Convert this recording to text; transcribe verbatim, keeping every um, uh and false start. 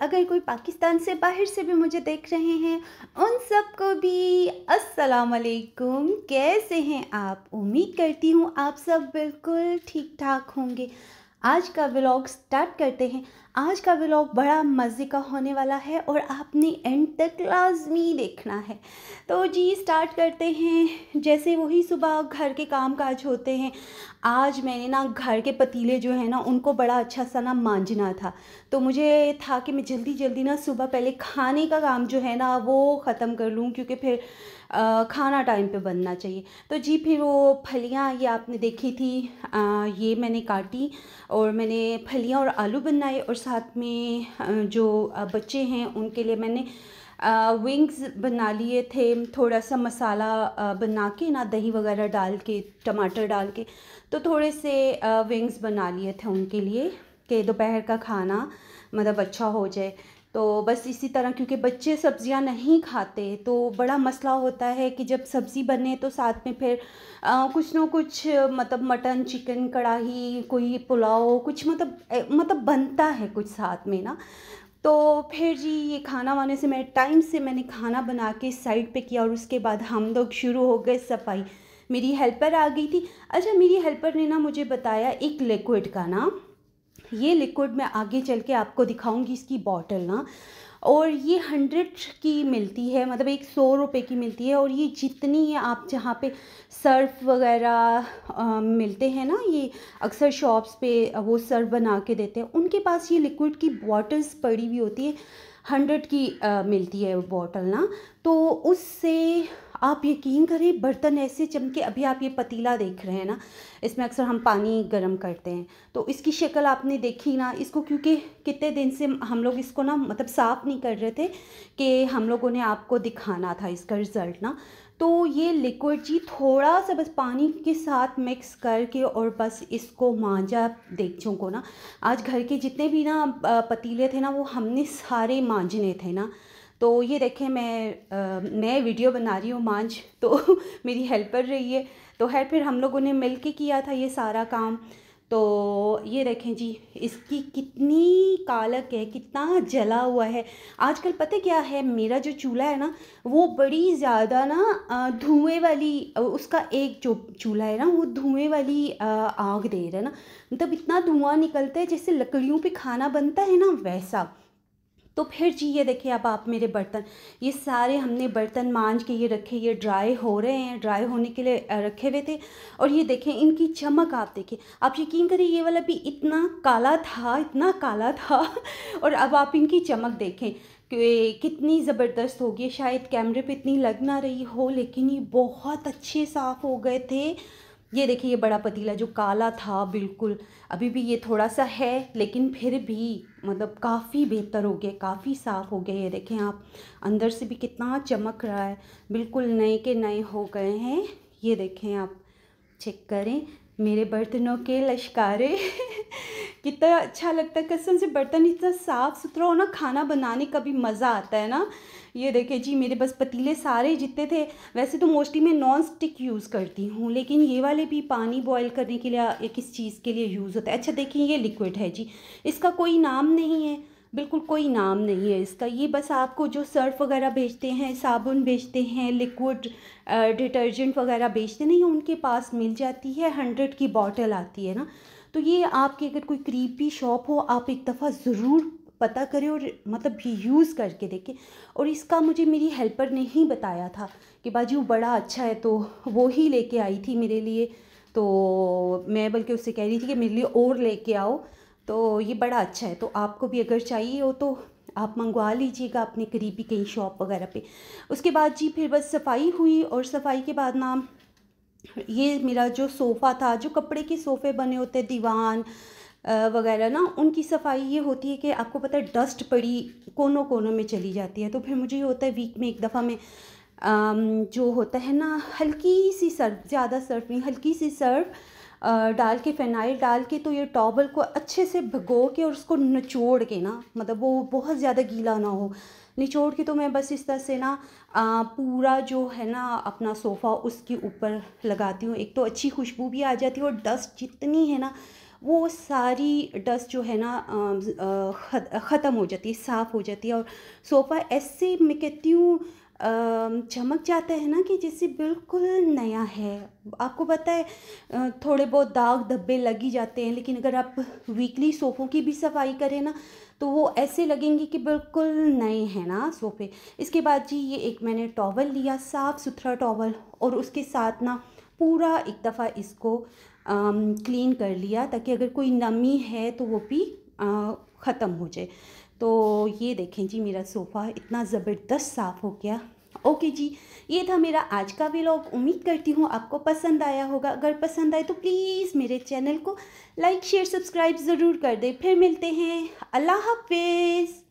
अगर कोई पाकिस्तान से बाहर से भी मुझे देख रहे हैं, उन सबको भी अस्सलाम वालेकुम। कैसे हैं आप? उम्मीद करती हूँ आप सब बिल्कुल ठीक ठाक होंगे। आज का व्लॉग स्टार्ट करते हैं। आज का व्लॉग बड़ा मज़े का होने वाला है और आपने एंड तक लाजमी देखना है। तो जी स्टार्ट करते हैं। जैसे वही सुबह घर के काम काज होते हैं, आज मैंने ना घर के पतीले जो है ना उनको बड़ा अच्छा सा ना मांजना था। तो मुझे था कि मैं जल्दी जल्दी ना सुबह पहले खाने का काम जो है ना वो ख़त्म कर लूँ, क्योंकि फिर आ, खाना टाइम पे बनना चाहिए। तो जी फिर वो फलियाँ ये आपने देखी थी, आ, ये मैंने काटी और मैंने फलियाँ और आलू बनाए, और साथ में आ, जो आ, बच्चे हैं उनके लिए मैंने विंग्स बना लिए थे। थोड़ा सा मसाला आ, बना के ना दही वगैरह डाल के टमाटर डाल के तो थोड़े से विंग्स बना लिए थे उनके लिए कि दोपहर का खाना मतलब अच्छा हो जाए। तो बस इसी तरह, क्योंकि बच्चे सब्जियां नहीं खाते तो बड़ा मसला होता है कि जब सब्ज़ी बने तो साथ में फिर आ, कुछ ना कुछ मतलब मटन चिकन कढ़ाई कोई पुलाव कुछ मतलब ए, मतलब बनता है कुछ साथ में ना। तो फिर जी ये खाना वाने से मैं टाइम से मैंने खाना बना के साइड पे किया और उसके बाद हम लोग शुरू हो गए सफाई। मेरी हेल्पर आ गई थी। अच्छा, मेरी हेल्पर ने ना मुझे बताया एक लिक्विड का ना, ये लिक्विड मैं आगे चल के आपको दिखाऊंगी इसकी बॉटल ना, और ये हंड्रेड की मिलती है, मतलब एक सौ रुपये की मिलती है। और ये जितनी है आप जहाँ पे सर्फ वगैरह अ, मिलते हैं ना, ये अक्सर शॉप्स पे वो सर्फ बना के देते हैं, उनके पास ये लिक्विड की बॉटल्स पड़ी हुई होती है। हंड्रेड की अ, मिलती है वो बॉटल ना। तो उससे आप यकीन करें बर्तन ऐसे चमके। अभी आप ये पतीला देख रहे हैं ना, इसमें अक्सर हम पानी गर्म करते हैं, तो इसकी शक्ल आपने देखी ना इसको, क्योंकि कितने दिन से हम लोग इसको ना मतलब साफ़ नहीं कर रहे थे कि हम लोगों ने आपको दिखाना था इसका रिज़ल्ट ना। तो ये लिक्विड जी थोड़ा सा बस पानी के साथ मिक्स करके और बस इसको मांजा देगचों को ना। आज घर के जितने भी ना पतीले थे ना वो हमने सारे मांजने थे ना। तो ये देखें मैं आ, मैं वीडियो बना रही हूँ मांझ तो मेरी हेल्पर रही है। तो है फिर हम लोगों ने मिल के किया था ये सारा काम। तो ये देखें जी इसकी कितनी कालक है, कितना जला हुआ है। आजकल पता क्या है, मेरा जो चूल्हा है ना वो बड़ी ज़्यादा ना धुएं वाली, उसका एक जो चूल्हा है ना वो धुएं वाली आग दे रहा है ना, मतलब इतना धुआं निकलता है जैसे लकड़ियों पे खाना बनता है ना वैसा। तो फिर जी ये देखिए अब आप मेरे बर्तन, ये सारे हमने बर्तन मांज के ये रखे, ये ड्राई हो रहे हैं, ड्राई होने के लिए रखे हुए थे। और ये देखें इनकी चमक आप देखें, आप यकीन करिए ये वाला भी इतना काला था, इतना काला था और अब आप इनकी चमक देखें कि कितनी ज़बरदस्त हो गई। शायद कैमरे पे इतनी लग ना रही हो, लेकिन ये बहुत अच्छे साफ़ हो गए थे। ये देखिए ये बड़ा पतीला जो काला था बिल्कुल, अभी भी ये थोड़ा सा है लेकिन फिर भी मतलब काफ़ी बेहतर हो गया, काफ़ी साफ़ हो गए। ये देखें आप अंदर से भी कितना चमक रहा है, बिल्कुल नए के नए हो गए हैं। ये देखें आप चेक करें मेरे बर्तनों के लश्कारे कितना अच्छा लगता है कसम से। बर्तन इतना साफ़ सुथरा हो ना, खाना बनाने का भी मज़ा आता है ना। ये देखिए जी मेरे बस पतीले सारे जितने थे, वैसे तो मोस्टली मैं नॉन स्टिक यूज़ करती हूँ, लेकिन ये वाले भी पानी बॉईल करने के लिए या किस चीज़ के लिए यूज़ होता है। अच्छा देखिए ये लिक्विड है जी, इसका कोई नाम नहीं है, बिल्कुल कोई नाम नहीं है इसका। ये बस आपको जो सर्फ वगैरह बेचते हैं, साबुन बेचते हैं, लिक्विड डिटर्जेंट वगैरह बेचते नहीं, उनके पास मिल जाती है। हंड्रेड की बॉटल आती है ना। तो ये आपकी अगर कोई करीबी शॉप हो आप एक दफ़ा ज़रूर पता करें और मतलब ये यूज़ करके देखें। और इसका मुझे मेरी हेल्पर ने ही बताया था कि बाजू बड़ा अच्छा है, तो वो ही लेके आई थी मेरे लिए। तो मैं बल्कि उससे कह रही थी कि मेरे लिए और लेके आओ, तो ये बड़ा अच्छा है। तो आपको भी अगर चाहिए हो तो आप मंगवा लीजिएगा अपने करीबी कहीं शॉप वगैरह पे। उसके बाद जी फिर बस सफाई हुई, और सफाई के बाद ना ये मेरा जो सोफ़ा था, जो कपड़े के सोफ़े बने होते हैं दीवान वगैरह ना, उनकी सफाई ये होती है कि आपको पता है डस्ट पड़ी कोनों कोनों में चली जाती है। तो फिर मुझे ये होता है वीक में एक दफ़ा मैं अम, जो होता है ना हल्की सी सर्फ, ज़्यादा सर्फ नहीं, हल्की सी सर्फ डाल के फिनाइल डाल के तो ये टॉवल को अच्छे से भिगो के और उसको निचोड़ के ना, मतलब वो बहुत ज़्यादा गीला ना हो, निचोड़ के तो मैं बस इस तरह से ना आ, पूरा जो है ना अपना सोफ़ा उसके ऊपर लगाती हूँ। एक तो अच्छी खुशबू भी आ जाती है और डस्ट जितनी है ना वो सारी डस्ट जो है ना ख़त्म हो जाती है, साफ़ हो जाती है और सोफ़ा ऐसे मैं कहती हूँ अम, चमक जाता है ना कि जैसे बिल्कुल नया है। आपको पता है अ, थोड़े बहुत दाग धब्बे लग ही जाते हैं, लेकिन अगर आप वीकली सोफ़ों की भी सफाई करें ना तो वो ऐसे लगेंगे कि बिल्कुल नए हैं ना सोफ़े। इसके बाद जी ये एक मैंने टॉवल लिया, साफ़ सुथरा टॉवल, और उसके साथ ना पूरा एक दफ़ा इसको अम, क्लीन कर लिया ताकि अगर कोई नमी है तो वो भी अ, ख़त्म हो जाए। तो ये देखें जी मेरा सोफ़ा इतना ज़बरदस्त साफ़ हो गया। ओके जी, ये था मेरा आज का व्लॉग। उम्मीद करती हूँ आपको पसंद आया होगा। अगर पसंद आए तो प्लीज़ मेरे चैनल को लाइक शेयर सब्सक्राइब ज़रूर कर दें। फिर मिलते हैं। अल्लाह हाफ़िज़।